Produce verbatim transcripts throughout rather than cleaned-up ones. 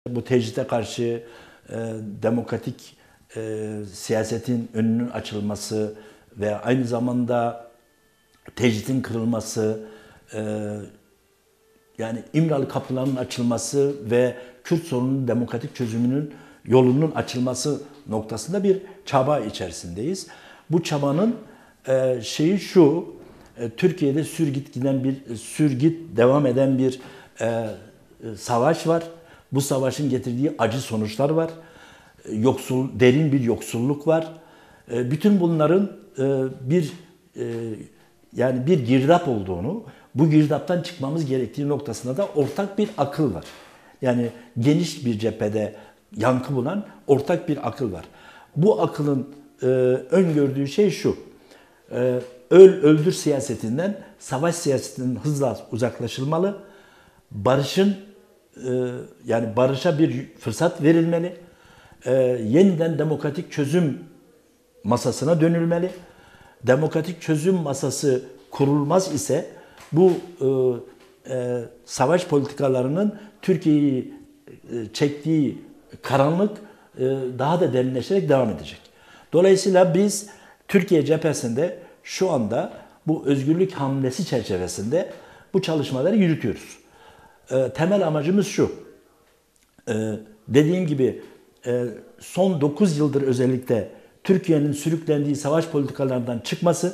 Bu tecride karşı e, demokratik e, siyasetin önünün açılması ve aynı zamanda tecridin kırılması, e, yani İmralı kapılarının açılması ve Kürt sorununun demokratik çözümünün yolunun açılması noktasında bir çaba içerisindeyiz. Bu çabanın e, şeyi şu, e, Türkiye'de sürgit giden bir sürgit devam eden bir e, e, savaş var. Bu savaşın getirdiği acı sonuçlar var. E, yoksul, derin bir yoksulluk var. E, bütün bunların e, bir e, yani bir girdap olduğunu, bu girdaptan çıkmamız gerektiği noktasında da ortak bir akıl var. Yani geniş bir cephede yankı bulan ortak bir akıl var. Bu akılın e, öngördüğü şey şu, e, öl öldür siyasetinden, savaş siyasetinden hızla uzaklaşılmalı, barışın e, yani barışa bir fırsat verilmeli, e, yeniden demokratik çözüm masasına dönülmeli. Demokratik çözüm masası kurulmaz ise bu e, e, savaş politikalarının Türkiye'yi e, çektiği karanlık e, daha da derinleşerek devam edecek. Dolayısıyla biz Türkiye cephesinde şu anda bu özgürlük hamlesi çerçevesinde bu çalışmaları yürütüyoruz. E, temel amacımız şu, e, dediğim gibi e, son dokuz yıldır özellikle Türkiye'nin sürüklendiği savaş politikalarından çıkması,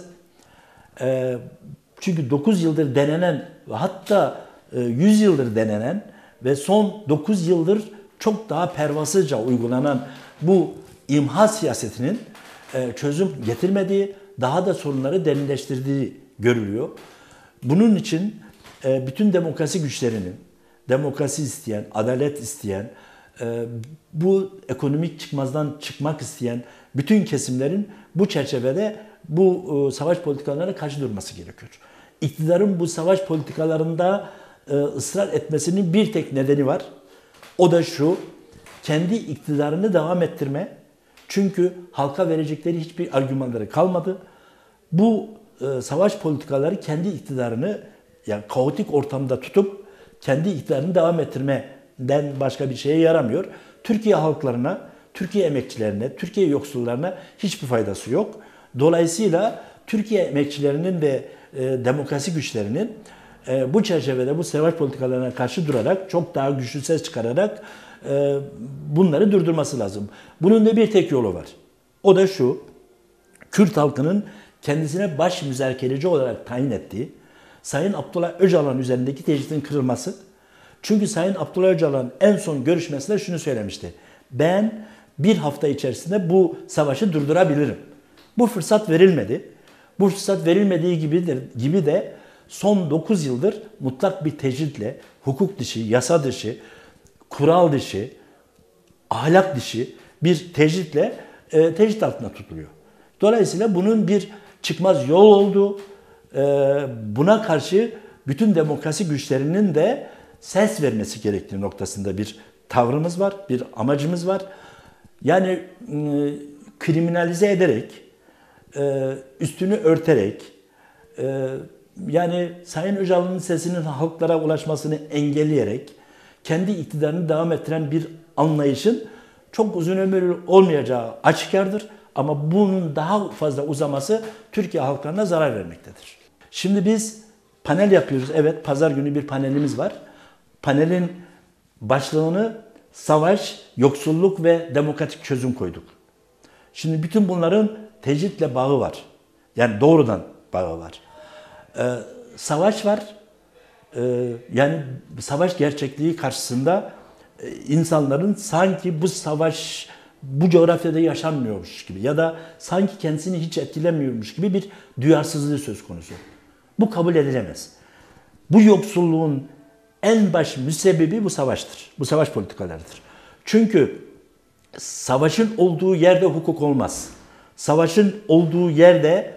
e, çünkü dokuz yıldır denenen ve hatta e, yüz yıldır denenen ve son dokuz yıldır çok daha pervasızca uygulanan bu imha siyasetinin e, çözüm getirmediği, daha da sorunları derinleştirdiği görülüyor. Bunun için e, bütün demokrasi güçlerinin, demokrasi isteyen, adalet isteyen, e, bu ekonomik çıkmazdan çıkmak isteyen bütün kesimlerin bu çerçevede bu e, savaş politikalarına karşı durması gerekiyor. İktidarın bu savaş politikalarında e, ısrar etmesinin bir tek nedeni var. O da şu, kendi iktidarını devam ettirme. Çünkü halka verecekleri hiçbir argümanları kalmadı. Bu e, savaş politikaları kendi iktidarını yani kaotik ortamda tutup kendi iktidarını devam ettirmeden başka bir şeye yaramıyor. Türkiye halklarına, Türkiye emekçilerine, Türkiye yoksullarına hiçbir faydası yok. Dolayısıyla Türkiye emekçilerinin ve e, demokrasi güçlerinin e, bu çerçevede bu savaş politikalarına karşı durarak, çok daha güçlü ses çıkararak e, bunları durdurması lazım. Bunun da bir tek yolu var. O da şu, Kürt halkının kendisine baş müzakereci olarak tayin ettiği Sayın Abdullah Öcalan üzerindeki tecridin kırılması. Çünkü Sayın Abdullah Öcalan en son görüşmesinde şunu söylemişti. Ben bir hafta içerisinde bu savaşı durdurabilirim. Bu fırsat verilmedi. Bu fırsat verilmediği gibi de, gibi de son dokuz yıldır mutlak bir tecridle, hukuk dışı, yasa dışı, kural dışı, ahlak dışı bir tecridle e, tecrid altında tutuluyor. Dolayısıyla bunun bir çıkmaz yol olduğu, e, buna karşı bütün demokrasi güçlerinin de ses vermesi gerektiği noktasında bir tavrımız var, bir amacımız var. Yani e, kriminalize ederek, e, üstünü örterek, e, yani Sayın Öcalan'ın sesinin halklara ulaşmasını engelleyerek, kendi iktidarını devam ettiren bir anlayışın çok uzun ömürlü olmayacağı aşikardır. Ama bunun daha fazla uzaması Türkiye halklarına zarar vermektedir. Şimdi biz panel yapıyoruz. Evet, pazar günü bir panelimiz var. Panelin başlığını savaş, yoksulluk ve demokratik çözüm koyduk. Şimdi bütün bunların tecridle bağı var. Yani doğrudan bağı var. Ee, savaş var. Ee, yani savaş gerçekliği karşısında e, insanların sanki bu savaş bu coğrafyada yaşanmıyormuş gibi ya da sanki kendisini hiç etkilemiyormuş gibi bir duyarsızlığı söz konusu. Bu kabul edilemez. Bu yoksulluğun en baş müsebbibi bu savaştır. Bu savaş politikalarıdır. Çünkü savaşın olduğu yerde hukuk olmaz. Savaşın olduğu yerde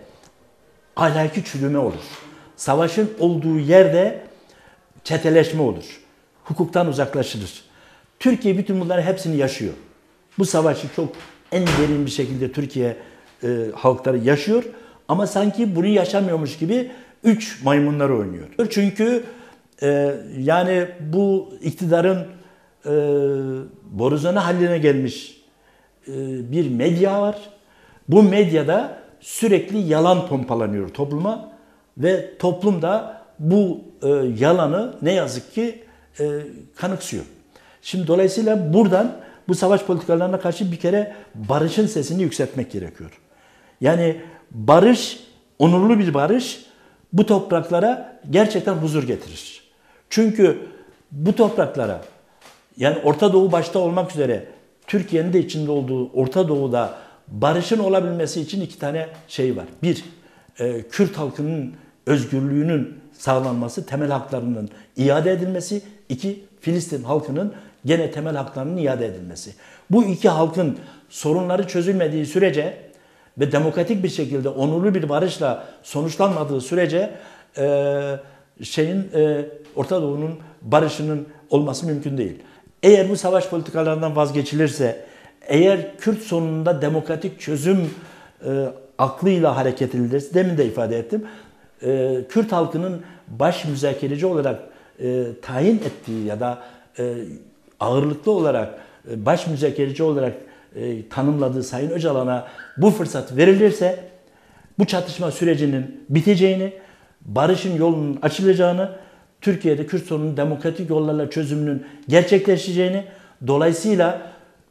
ahlaki çürüme olur. Savaşın olduğu yerde çeteleşme olur. Hukuktan uzaklaşılır. Türkiye bütün bunların hepsini yaşıyor. Bu savaşı çok en derin bir şekilde Türkiye e, halkları yaşıyor. Ama sanki bunu yaşamıyormuş gibi üç maymunlar oynuyor. Çünkü e, yani bu iktidarın e, borazanı haline gelmiş e, bir medya var. Bu medyada sürekli yalan pompalanıyor topluma ve toplum da bu e, yalanı ne yazık ki e, kanıksıyor. Şimdi dolayısıyla buradan bu savaş politikalarına karşı bir kere barışın sesini yükseltmek gerekiyor. Yani barış, onurlu bir barış bu topraklara gerçekten huzur getirir. Çünkü bu topraklara, yani Orta Doğu başta olmak üzere Türkiye'nin de içinde olduğu Orta Doğu'da barışın olabilmesi için iki tane şey var. Bir, e, Kürt halkının özgürlüğünün sağlanması, temel haklarının iade edilmesi. İki, Filistin halkının gene temel haklarının iade edilmesi. Bu iki halkın sorunları çözülmediği sürece ve demokratik bir şekilde onurlu bir barışla sonuçlanmadığı sürece e, şeyin e, Orta Doğu'nun barışının olması mümkün değil. Eğer bu savaş politikalarından vazgeçilirse, eğer Kürt sorununda demokratik çözüm e, aklıyla hareket edilirse, demin de ifade ettim, e, Kürt halkının baş müzakereci olarak e, tayin ettiği ya da e, ağırlıklı olarak e, baş müzakereci olarak e, tanımladığı Sayın Öcalan'a bu fırsat verilirse, bu çatışma sürecinin biteceğini, barışın yolunun açılacağını, Türkiye'de Kürt sorununun demokratik yollarla çözümünün gerçekleşeceğini, dolayısıyla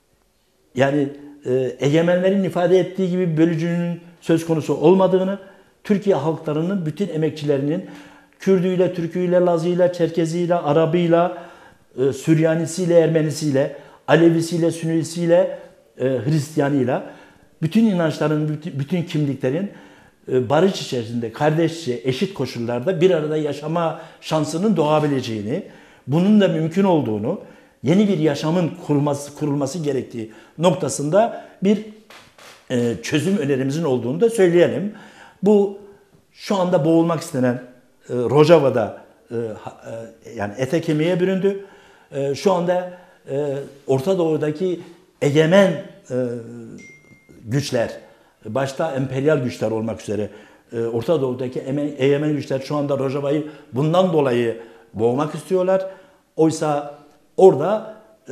yani e, egemenlerin ifade ettiği gibi bölücünün söz konusu olmadığını, Türkiye halklarının bütün emekçilerinin Kürdüyle, Türküyle, Lazıyla, Çerkeziyle, Arabıyla, e, Süryanisiyle, Ermenisiyle, Alevisiyle, Sünnisiyle, e, Hristiyanıyla, bütün inançların, bütün, bütün kimliklerin e, barış içerisinde, kardeşçe, eşit koşullarda bir arada yaşama şansının doğabileceğini, bunun da mümkün olduğunu, yeni bir yaşamın kurulması, kurulması gerektiği noktasında bir e, çözüm önerimizin olduğunu da söyleyelim. Bu şu anda boğulmak istenen e, Rojava'da e, e, yani ete kemiğe büründü. E, şu anda e, Orta Doğu'daki egemen e, güçler, başta emperyal güçler olmak üzere e, Orta Doğu'daki egemen güçler şu anda Rojava'yı bundan dolayı boğmak istiyorlar. Oysa orada e,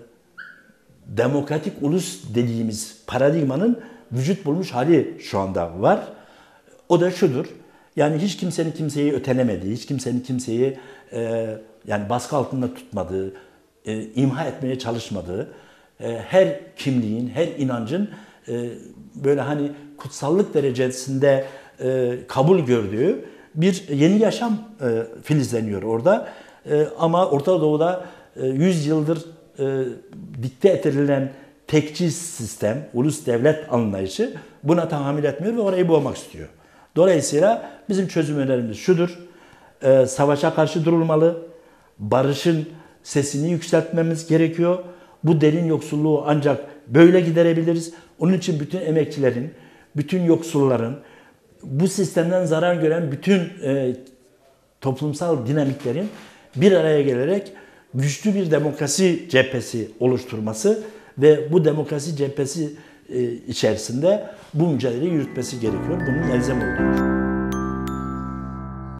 demokratik ulus dediğimiz paradigmanın vücut bulmuş hali şu anda var. O da şudur. Yani hiç kimsenin kimseyi ötelemediği, hiç kimsenin kimseyi e, yani baskı altında tutmadığı, e, imha etmeye çalışmadığı, e, her kimliğin, her inancın e, böyle hani kutsallık derecesinde e, kabul gördüğü bir yeni yaşam e, filizleniyor orada. E, ama Orta Doğu'da e, yüz yıldır e, dikte edilen tekçi sistem, ulus devlet anlayışı buna tahammül etmiyor ve orayı boğmak istiyor. Dolayısıyla bizim çözüm önerimiz şudur: e, savaşa karşı durulmalı, barışın sesini yükseltmemiz gerekiyor. Bu derin yoksulluğu ancak böyle giderebiliriz. Onun için bütün emekçilerin, bütün yoksulların, bu sistemden zarar gören bütün e, toplumsal dinamiklerin bir araya gelerek güçlü bir demokrasi cephesi oluşturması ve bu demokrasi cephesi e, içerisinde bu mücadeleyi yürütmesi gerekiyor. Bunun elzem olduğunu.